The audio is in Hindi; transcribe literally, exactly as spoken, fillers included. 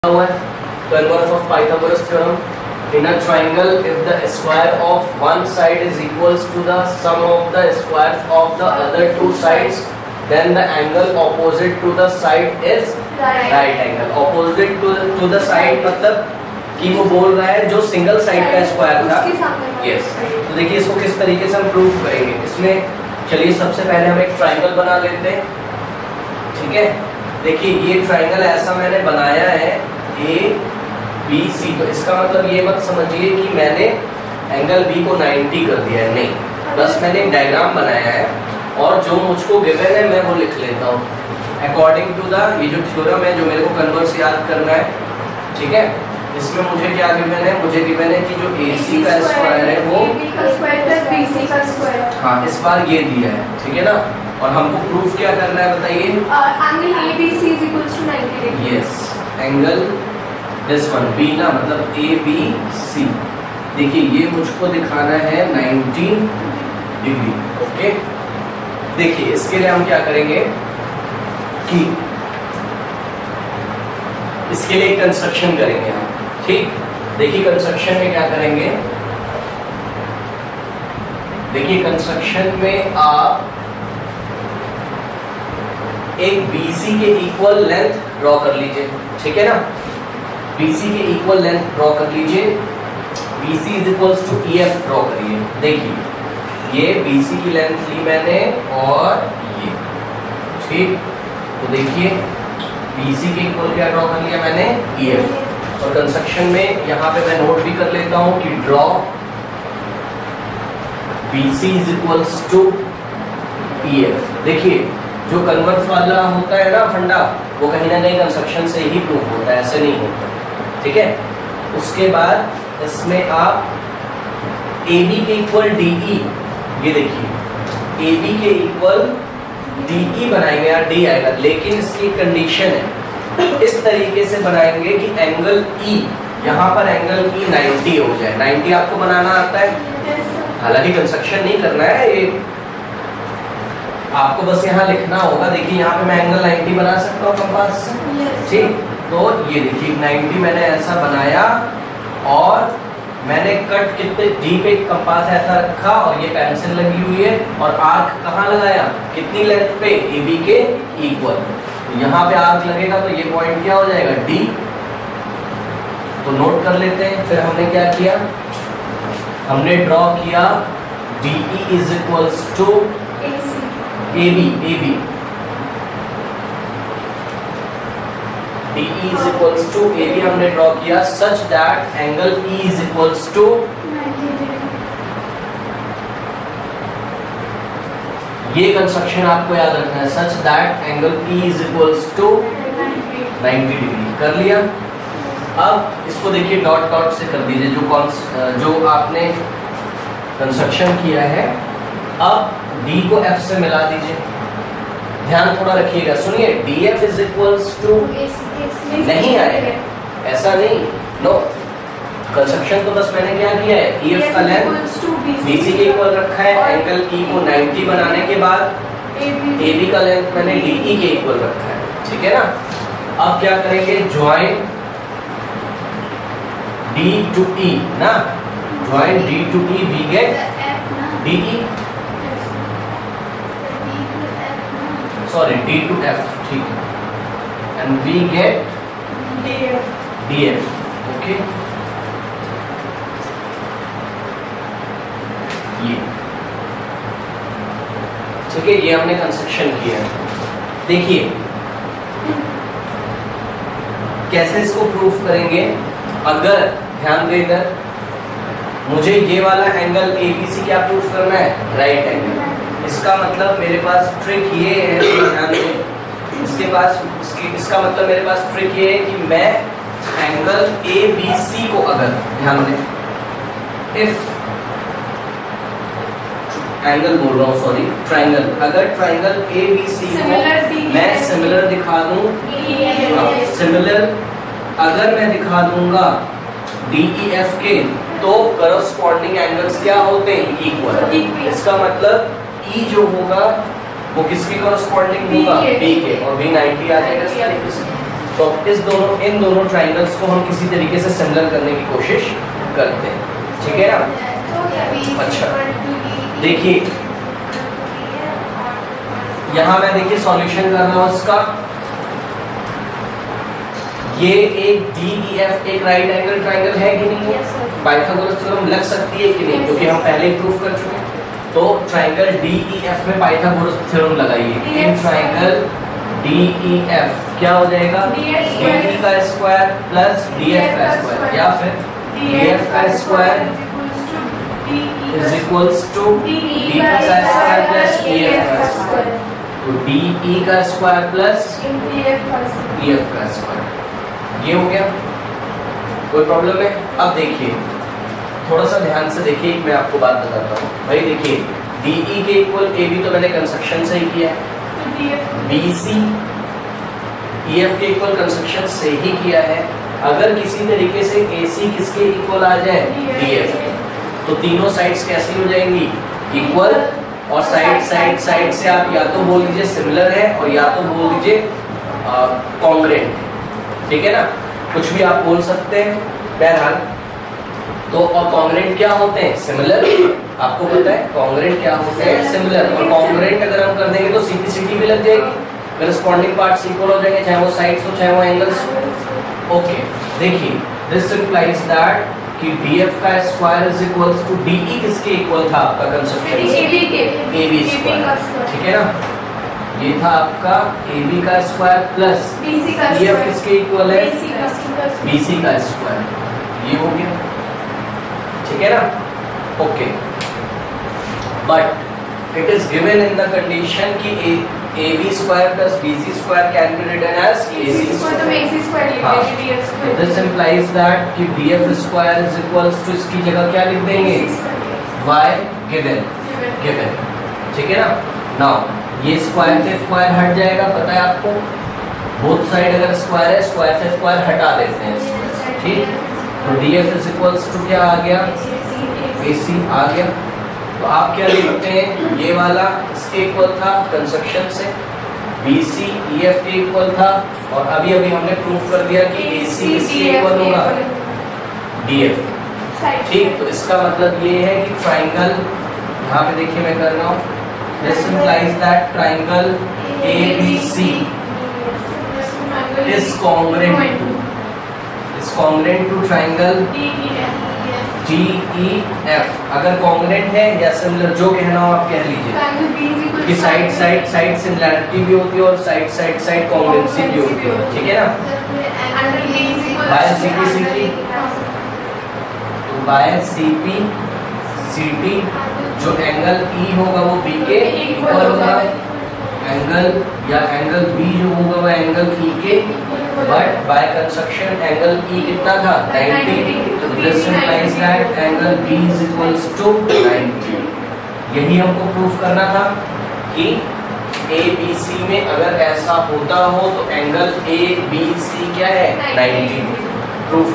हुआ है converse of Pythagoras theorem in a triangle if the square of one side is equals to the sum of the squares of the other two sides then the angle opposite to the side is right angle. Opposite to to the side मतलब कि वो बोल रहा है जो सिंगल साइड का स्क्वायर था। यस, तो देखिए इसको किस तरीके से हम प्रूव करेंगे। इसमें चलिए सबसे पहले हम एक ट्रायंगल बना लेते हैं, ठीक है। देखिए ये ट्रायंगल ऐसा मैंने बनाया है ए बी सी, तो इसका मतलब ये मत समझिए कि मैंने एंगल बी को नाइंटी कर दिया है, नहीं, बस मैंने एक डायग्राम बनाया है और जो मुझको गिवन है मैं वो लिख लेता हूँ अकॉर्डिंग टू द ये जो थ्योरम है जो मेरे को कन्वर्स याद करना है, ठीक है। इसमें मुझे क्या गिवन है, मुझे गिवन है कि जो ए सी का स्क्वायर है वो बी का स्क्वायर, हाँ इस बार ये दिया है, ठीक है ना। और हमको प्रूफ क्या करना है बताइए, angle A B C is equals to ninety degree. Yes, angle this one B ना मतलब ए बी सी। देखिए ये मुझको दिखाना है नाइंटी डिग्री, ओके। देखिए इसके लिए हम क्या करेंगे कि इसके लिए कंस्ट्रक्शन करेंगे हम, ठीक। देखिए कंस्ट्रक्शन में क्या करेंगे, देखिए कंस्ट्रक्शन में आप एक B C के इक्वल लेंथ ड्रॉ कर लीजिए, ठीक है ना। B C के इक्वल लेंथ ड्रॉ कर लीजिए, B C is equals to E F draw करिए। देखिए ये B C की लेंथ ली मैंने और ये, ठीक। तो देखिए B C के इक्वल क्या ड्रॉ कर लिया मैंने, E F। और कंस्ट्रक्शन में यहाँ पे मैं नोट भी कर लेता हूँ कि draw B C is equals to E F। देखिए जो कन्वर्स वाला होता है ना फंडा, वो कहीं ना कहीं कंस्ट्रक्शन से ही प्रूफ होता है, ऐसे नहीं होता, ठीक है। उसके बाद इसमें आप A B के इक्वल D E, ये देखिए A B के इक्वल D E बनाएंगे यार, D आएगा, लेकिन इसकी कंडीशन है इस तरीके से बनाएंगे कि एंगल E, यहाँ पर एंगल E नाइंटी हो जाए। नाइंटी आपको बनाना आता है, हालांकि कंस्ट्रक्शन नहीं करना है, ये आपको बस यहाँ लिखना होगा। देखिए यहाँ पे मैं एंगल नाइंटी बना सकता हूँ कंपास से, ठीक। तो ये देखिए नाइंटी मैंने ऐसा बनाया और मैंने कट कितने डी पे कंपास ऐसा रखा और ये पेंसिल लगी हुई है और आर्क कहाँ लगाया, कितनी लेंथ पे, ए बी के इक्वल। तो यहाँ पे आर्क लगेगा तो ये पॉइंट क्या हो जाएगा, डी। तो नोट कर लेते हैं। फिर हमने क्या किया, हमने ड्रॉ किया D E is equals to A B, A B D E is equals to A B हमने ड्रॉ किया such that angle E is equals to ये कंस्ट्रक्शन आपको याद रखना है, such that angle E is equals to ninety degree. कर लिया। अब इसको देखिए डॉट डॉट से कर दीजिए जो कौन जो आपने कंस्ट्रक्शन किया है। अब D को F से मिला दीजिए, ध्यान थोड़ा रखिएगा, सुनिए D F is equals to नहीं आएगा, ऐसा नहीं, नो। कंस्ट्रक्शन तो बस मैंने क्या किया है, E F का लेंथ B C के इक्वल रखा है, एंगल E को नाइंटी बनाने के बाद A B का लेंथ मैंने D E के इक्वल रखा है, ठीक है ना। अब क्या करेंगे, ज्वाइन D to E ना, join D to E we get D E, sorry D to F, ठीक है, and we get D F, okay. ये ठीक है, ये हमने कंस्ट्रक्शन किया है। देखिए कैसे इसको प्रूफ करेंगे, अगर ध्यान दे इधर, मुझे ये वाला एंगल A B C क्या प्रूफ करना है, राइट एंगल। इसका मतलब मेरे पास ट्रिक ये है, ध्यान दें, इसके पास इसकी इसका मतलब मेरे पास ट्रिक ये है कि मैं एंगल A B C को, अगर ध्यान दें, इफ एंगल बोल रहा हूँ, सॉरी ट्रायंगल, अगर ट्रायंगल A B C को मैं सिमिलर दिखा दूं, सिमिलर अगर मैं दिखा दूंगा D E F के, तो करस्पॉन्डिंग एंगल्स क्या होते हैं, इक्वल। इसका मतलब E जो होगा वो किसकी करस्पॉन्डिंग होगा, B के, और B नाइंटी आ जाएगा इस तरीके से। तो इस दोनों इन दोनों ट्राइंगल्स को हम किसी तरीके से सिमिलर करने की कोशिश करते हैं, ठीक है ना। अच्छा देखिए यहाँ मैं देखिए सॉल्यूशन कर रहा हूँ इसका। ये एक डी ई एफ एक राइट एंगल ट्राइंगल है कि नहीं? पाइथागोरस थ्योरम लग सकती है कि नहीं? क्योंकि हम पहले ही प्रूफ कर चुके हैं। तो ट्राइंगल डी ई एफ में पाइथागोरस थ्योरम लगाइए। In triangle D E F क्या हो जाएगा? डी ई का स्क्वायर प्लस डी एफ का स्क्वायर, या फिर डी एफ का square is equals to D का स्क्वायर प्लस डी एफ का स्क्वायर। तो डी ई का स्क्वायर प्लस डी एफ का स्क्वायर, ये हो गया। कोई प्रॉब्लम है? अब देखिए थोड़ा सा ध्यान से देखिए, मैं आपको बात बताता हूँ भाई। देखिए डी ई के इक्वल ए बी तो मैंने कंस्ट्रक्शन से ही किया है, बी सी ई एफ के इक्वल कंस्ट्रक्शन से ही किया है। अगर किसी तरीके से ए सी किसके इक्वल आ जाए? डी एफ, तो तीनों साइड्स कैसी हो जाएंगी? इक्वल। और साइड साइड साइड से आप या तो बोल दीजिए सिमिलर है और या तो बोल दीजिए कॉन्ग्रेंट, ठीक है ना। कुछ भी आप बोल सकते हैं बहरहाल। तो और कॉन्ग्रेंट क्या होते हैं? सिमिलर। आपको पता है कॉन्ग्रेंट क्या होते हैं? सिमिलर। और कॉन्ग्रेंट अगर हम कर देंगे तो सिंप्लिसिटी भी लग जाएगी, करस्पॉन्डिंग पार्ट्स इक्वल हो जाएंगे, चाहे वो साइड्स हो चाहे वो एंगल्स हो। ओके देखिए दिस इंप्लाइज दैट कि डीएफ का square is equals to DE किसके इक्वल था आपका कंसेप्शन? एबी के, एबी स्क्वायर, ठीक है ना। ये था आपका एबी का स्क्वायर प्लस बीसी का डीएफ किसके इक्वल है? बीसी का स्क्वायर, ये हो गया, ठीक है ना। Okay but it is given in the condition कि A B square plus BC square can be written as AC square. This implies that कि DF square is equals to इसकी जगह क्या लिख देंगे? y गिवन गिवन, ठीक है ना। नाउ ये स्क्वायर से स्क्वायर हट जाएगा, पता है आपको। बोथ साइड अगर स्क्वायर है स्क्वायर से स्क्वायर हटा देते हैं, ठीक। तो डीएफ इज इक्वल्स टू क्या आ गया? एसी आ गया। तो आप क्या लिखते हैं? ये वाला इसके इक्वल था कंस्ट्रक्शन से, बीसी ईएफ के इक्वल था, और अभी अभी हमने प्रूफ कर दिया कि एसी इसके इक्वल होगा डीएफ, ठीक। तो इसका मतलब ये है कि ट्राइंगल, यहाँ पे देखिए मैं कर रहा हूँ, this implies that triangle A B C is congruent to is congruent to triangle D E F। अगर congruent है या similar, जो कहना हो आप कह लीजिए कि साइड साइड साइड सिमिलैरिटी भी होती है और साइड साइड साइड कॉन्ग्रुएंसी भी होती है, ठीक है ना। By C P C T, तो by C P C T जो एंगल E होगा वो B के इक्वल होगा, एंगल या एंगल B जो होगा वो एंगल E के, but by construction angle E कितना था? नाइंटी। तो this implies that angle B is equals to ninety. यही हमको प्रूफ करना था कि A B C में अगर ऐसा होता हो तो एंगल A B C क्या है? नाइंटी। प्रूफ